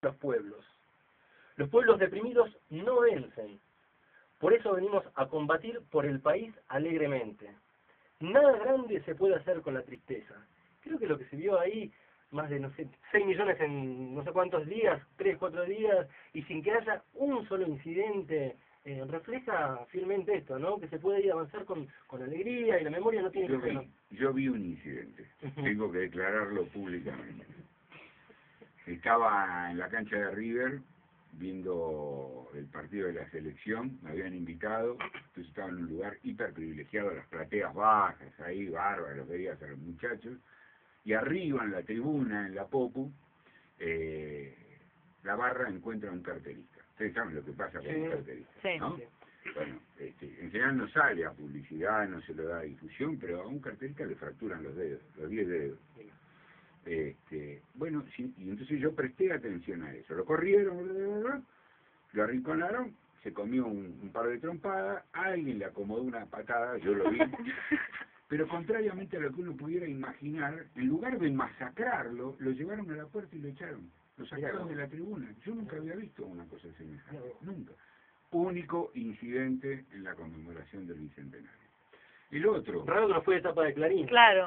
los pueblos. Los pueblos deprimidos no vencen. Por eso venimos a combatir por el país alegremente. Nada grande se puede hacer con la tristeza. Creo que lo que se vio ahí, más de, no sé, 6 millones en no sé cuántos días, 3, 4 días, y sin que haya un solo incidente, refleja fielmente esto, ¿no? Que se puede ir a avanzar con alegría y la memoria no tiene que ser... Yo vi un incidente, tengo que declararlo públicamente. Estaba en la cancha de River viendo el partido de la selección, me habían invitado, entonces estaba en un lugar hiper privilegiado, las plateas bajas, ahí bárbaros, veías a los muchachos, y arriba en la tribuna, en la Popu, la barra encuentra un carterista. Ustedes saben lo que pasa con un carterista, sí, ¿no? Sí. Bueno, en general no sale a publicidad, no se le da difusión, pero a un carterista le fracturan los dedos, los 10 dedos. Bueno, sí, y entonces yo presté atención a eso. Lo corrieron, lo arrinconaron, se comió un par de trompadas, alguien le acomodó una patada, yo lo vi. Pero contrariamente a lo que uno pudiera imaginar, en lugar de masacrarlo, lo llevaron a la puerta y lo echaron. Lo sacaron de la tribuna. Yo nunca había visto una cosa semejante, nunca. Único incidente en la conmemoración del Bicentenario. El otro... Raro que no fue etapa de Clarín. Claro.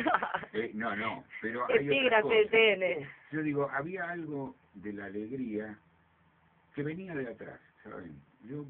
No, pero hay otras cosas. Yo digo, había algo de la alegría que venía de atrás, ¿saben? Yo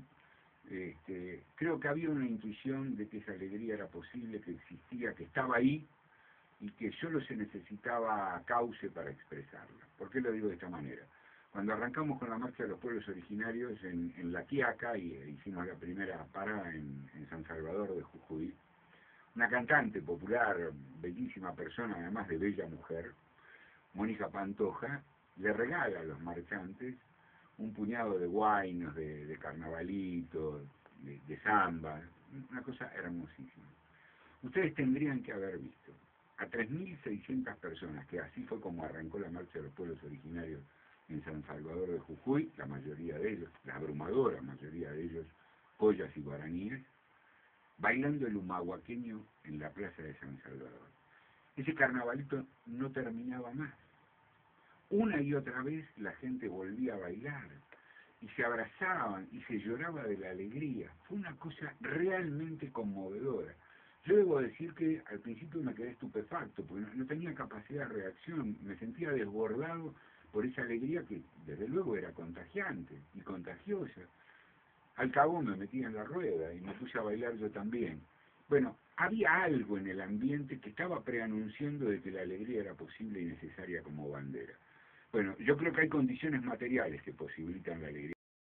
creo que había una intuición de que esa alegría era posible, que existía, que estaba ahí, y que solo se necesitaba cauce para expresarla. ¿Por qué lo digo de esta manera? Cuando arrancamos con la marcha de los pueblos originarios en La Quiaca, y hicimos la primera parada en San Salvador de Jujuy, una cantante popular, bellísima persona, además de bella mujer, Mónica Pantoja, le regala a los marchantes un puñado de guainos, de carnavalito, de samba, una cosa hermosísima. Ustedes tendrían que haber visto a 3.600 personas, que así fue como arrancó la marcha de los pueblos originarios en San Salvador de Jujuy, la mayoría de ellos, la abrumadora mayoría de ellos, collas y guaraníes, bailando el humahuaqueño en la plaza de San Salvador. Ese carnavalito no terminaba más. Una y otra vez la gente volvía a bailar, y se abrazaban, y se lloraba de la alegría. Fue una cosa realmente conmovedora. Yo debo decir que al principio me quedé estupefacto, porque no tenía capacidad de reacción, me sentía desbordado por esa alegría que desde luego era contagiante y contagiosa. Al cabo me metí en la rueda y me puse a bailar yo también. Bueno, había algo en el ambiente que estaba preanunciando de que la alegría era posible y necesaria como bandera. Bueno, yo creo que hay condiciones materiales que posibilitan la alegría.